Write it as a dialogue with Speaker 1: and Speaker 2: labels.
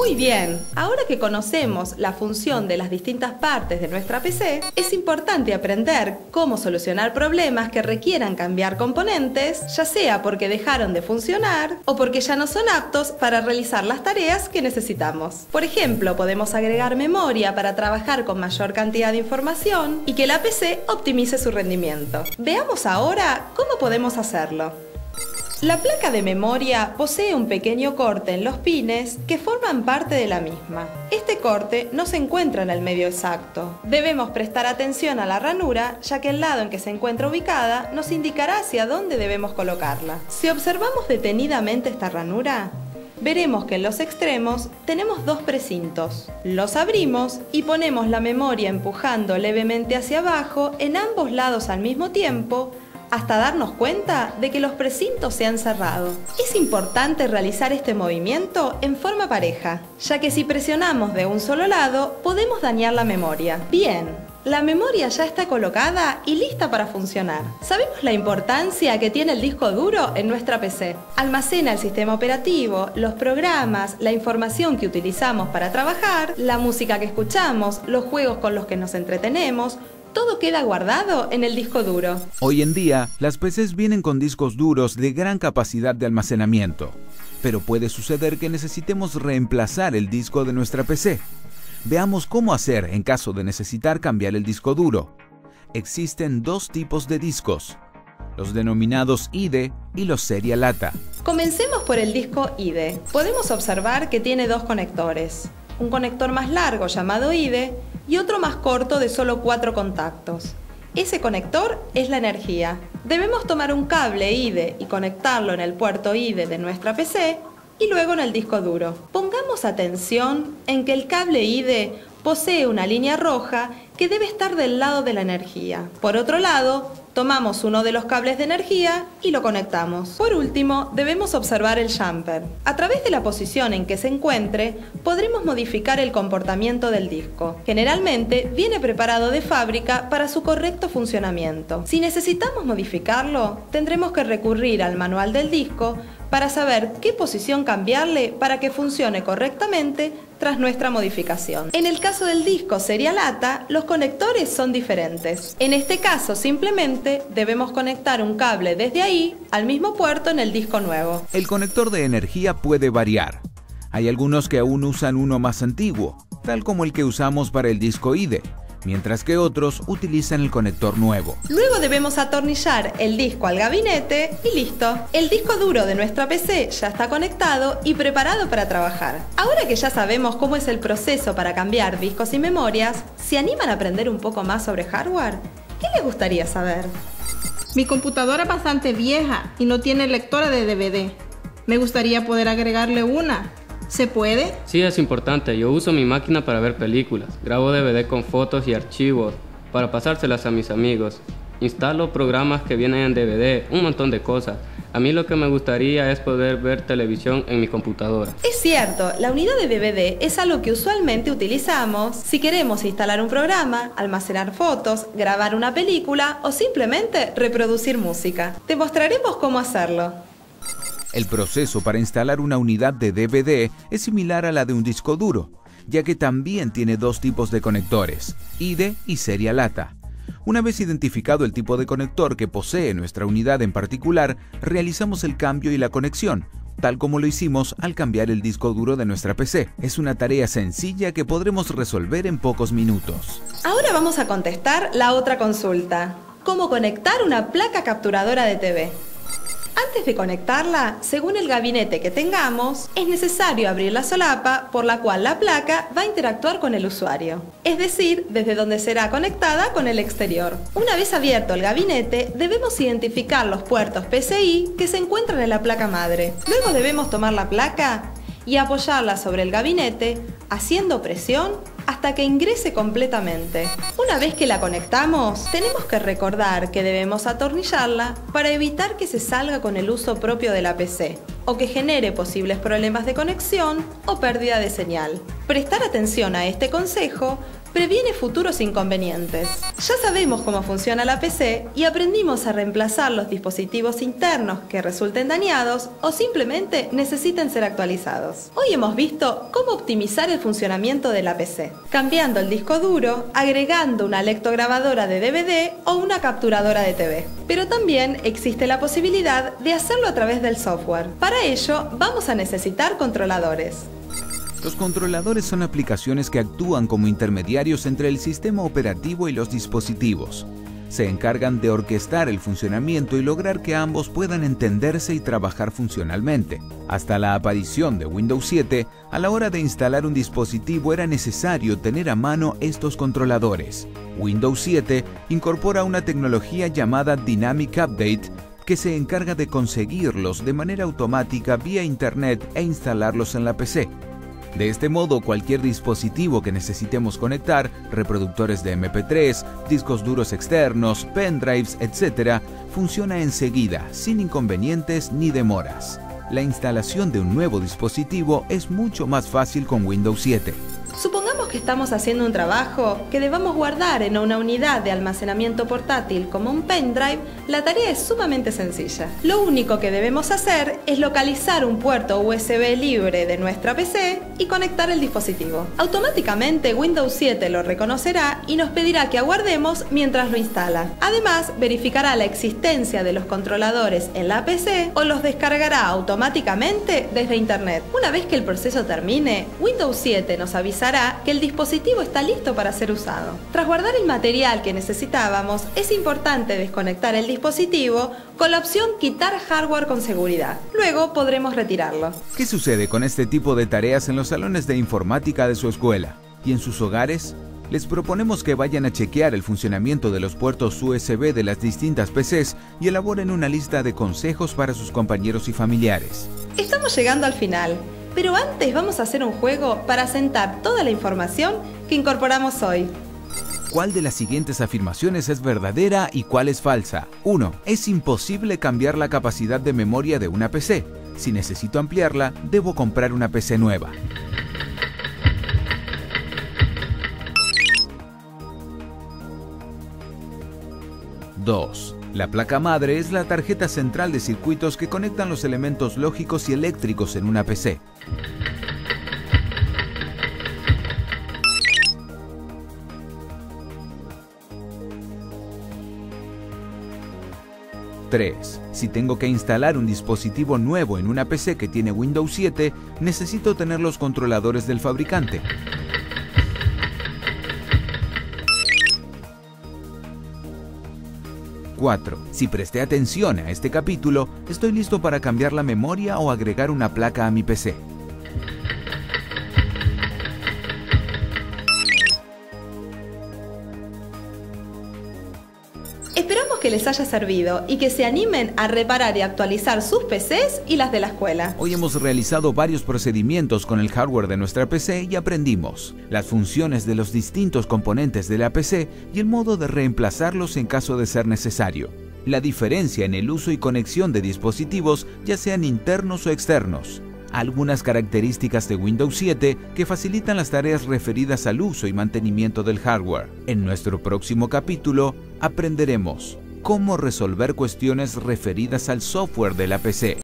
Speaker 1: Muy bien, ahora que conocemos la función de las distintas partes de nuestra PC, es importante aprender cómo solucionar problemas que requieran cambiar componentes, ya sea porque dejaron de funcionar o porque ya no son aptos para realizar las tareas que necesitamos. Por ejemplo, podemos agregar memoria para trabajar con mayor cantidad de información y que la PC optimice su rendimiento. Veamos ahora cómo podemos hacerlo. La placa de memoria posee un pequeño corte en los pines que forman parte de la misma. Este corte no se encuentra en el medio exacto. Debemos prestar atención a la ranura, ya que el lado en que se encuentra ubicada nos indicará hacia dónde debemos colocarla. Si observamos detenidamente esta ranura, veremos que en los extremos tenemos dos precintos. Los abrimos y ponemos la memoria empujando levemente hacia abajo en ambos lados al mismo tiempo, hasta darnos cuenta de que los precintos se han cerrado. Es importante realizar este movimiento en forma pareja, ya que si presionamos de un solo lado, podemos dañar la memoria. Bien, la memoria ya está colocada y lista para funcionar. Sabemos la importancia que tiene el disco duro en nuestra PC. Almacena el sistema operativo, los programas, la información que utilizamos para trabajar, la música que escuchamos, los juegos con los que nos entretenemos. Todo queda guardado en el disco duro.
Speaker 2: Hoy en día, las PCs vienen con discos duros de gran capacidad de almacenamiento, pero puede suceder que necesitemos reemplazar el disco de nuestra PC. Veamos cómo hacer en caso de necesitar cambiar el disco duro. Existen dos tipos de discos, los denominados IDE y los Serial ATA.
Speaker 1: Comencemos por el disco IDE. Podemos observar que tiene dos conectores. Un conector más largo llamado IDE y otro más corto de solo 4 contactos. Ese conector es la energía. Debemos tomar un cable IDE y conectarlo en el puerto IDE de nuestra PC y luego en el disco duro. Pongamos atención en que el cable IDE posee una línea roja que debe estar del lado de la energía. Por otro lado, tomamos uno de los cables de energía y lo conectamos. Por último, debemos observar el jumper. A través de la posición en que se encuentre, podremos modificar el comportamiento del disco. Generalmente, viene preparado de fábrica para su correcto funcionamiento. Si necesitamos modificarlo, tendremos que recurrir al manual del disco para saber qué posición cambiarle para que funcione correctamente tras nuestra modificación. En el caso del disco Serial ATA, los conectores son diferentes. En este caso, simplemente debemos conectar un cable desde ahí al mismo puerto en el disco nuevo.
Speaker 2: El conector de energía puede variar. Hay algunos que aún usan uno más antiguo, tal como el que usamos para el disco IDE, mientras que otros utilizan el conector nuevo.
Speaker 1: Luego debemos atornillar el disco al gabinete y listo. El disco duro de nuestra PC ya está conectado y preparado para trabajar. Ahora que ya sabemos cómo es el proceso para cambiar discos y memorias, ¿se animan a aprender un poco más sobre hardware? ¿Qué les gustaría saber?
Speaker 3: Mi computadora es bastante vieja y no tiene lectora de DVD. Me gustaría poder agregarle una. ¿Se puede?
Speaker 4: Sí, es importante. Yo uso mi máquina para ver películas. Grabo DVD con fotos y archivos para pasárselas a mis amigos. Instalo programas que vienen en DVD, un montón de cosas. A mí lo que me gustaría es poder ver televisión en mi computadora.
Speaker 1: Es cierto, la unidad de DVD es algo que usualmente utilizamos si queremos instalar un programa, almacenar fotos, grabar una película o simplemente reproducir música. Te mostraremos cómo hacerlo.
Speaker 2: El proceso para instalar una unidad de DVD es similar a la de un disco duro, ya que también tiene dos tipos de conectores, IDE y Serial ATA. Una vez identificado el tipo de conector que posee nuestra unidad en particular, realizamos el cambio y la conexión, tal como lo hicimos al cambiar el disco duro de nuestra PC. Es una tarea sencilla que podremos resolver en pocos minutos.
Speaker 1: Ahora vamos a contestar la otra consulta. ¿Cómo conectar una placa capturadora de TV? Antes de conectarla, según el gabinete que tengamos, es necesario abrir la solapa por la cual la placa va a interactuar con el usuario, es decir, desde donde será conectada con el exterior. Una vez abierto el gabinete, debemos identificar los puertos PCI que se encuentran en la placa madre. Luego debemos tomar la placa y apoyarla sobre el gabinete, haciendo presión hasta que ingrese completamente. Una vez que la conectamos, tenemos que recordar que debemos atornillarla para evitar que se salga con el uso propio de la PC o que genere posibles problemas de conexión o pérdida de señal. Prestar atención a este consejo previene futuros inconvenientes. Ya sabemos cómo funciona la PC y aprendimos a reemplazar los dispositivos internos que resulten dañados o simplemente necesiten ser actualizados. Hoy hemos visto cómo optimizar el funcionamiento de la PC, cambiando el disco duro, agregando una lectograbadora de DVD o una capturadora de TV. Pero también existe la posibilidad de hacerlo a través del software. Para ello, vamos a necesitar controladores.
Speaker 2: Los controladores son aplicaciones que actúan como intermediarios entre el sistema operativo y los dispositivos. Se encargan de orquestar el funcionamiento y lograr que ambos puedan entenderse y trabajar funcionalmente. Hasta la aparición de Windows 7, a la hora de instalar un dispositivo era necesario tener a mano estos controladores. Windows 7 incorpora una tecnología llamada Dynamic Update que se encarga de conseguirlos de manera automática vía Internet e instalarlos en la PC. De este modo, cualquier dispositivo que necesitemos conectar, reproductores de MP3, discos duros externos, pendrives, etc., funciona enseguida, sin inconvenientes ni demoras. La instalación de un nuevo dispositivo es mucho más fácil con Windows 7.
Speaker 1: Supongamos que estamos haciendo un trabajo que debamos guardar en una unidad de almacenamiento portátil como un pendrive. La tarea es sumamente sencilla. Lo único que debemos hacer es localizar un puerto USB libre de nuestra PC y conectar el dispositivo. Automáticamente Windows 7 lo reconocerá y nos pedirá que aguardemos mientras lo instala. Además, verificará la existencia de los controladores en la PC o los descargará automáticamente desde Internet. Una vez que el proceso termine, Windows 7 nos avisará que el dispositivo está listo para ser usado. Tras guardar el material que necesitábamos, es importante desconectar el dispositivo con la opción Quitar hardware con seguridad. Luego podremos retirarlo.
Speaker 2: ¿Qué sucede con este tipo de tareas en los salones de informática de su escuela? ¿Y en sus hogares? Les proponemos que vayan a chequear el funcionamiento de los puertos USB de las distintas PCs y elaboren una lista de consejos para sus compañeros y familiares.
Speaker 1: Estamos llegando al final. Pero antes vamos a hacer un juego para asentar toda la información que incorporamos hoy.
Speaker 2: ¿Cuál de las siguientes afirmaciones es verdadera y cuál es falsa? 1. Es imposible cambiar la capacidad de memoria de una PC. Si necesito ampliarla, debo comprar una PC nueva. 2. La placa madre es la tarjeta central de circuitos que conectan los elementos lógicos y eléctricos en una PC. 3. Si tengo que instalar un dispositivo nuevo en una PC que tiene Windows 7, necesito tener los controladores del fabricante. 4. Si presté atención a este capítulo, estoy listo para cambiar la memoria o agregar una placa a mi PC.
Speaker 1: Esperamos que les haya servido y que se animen a reparar y actualizar sus PCs y las de la escuela.
Speaker 2: Hoy hemos realizado varios procedimientos con el hardware de nuestra PC y aprendimos las funciones de los distintos componentes de la PC y el modo de reemplazarlos en caso de ser necesario. La diferencia en el uso y conexión de dispositivos, ya sean internos o externos. Algunas características de Windows 7 que facilitan las tareas referidas al uso y mantenimiento del hardware. En nuestro próximo capítulo aprenderemos cómo resolver cuestiones referidas al software de la PC.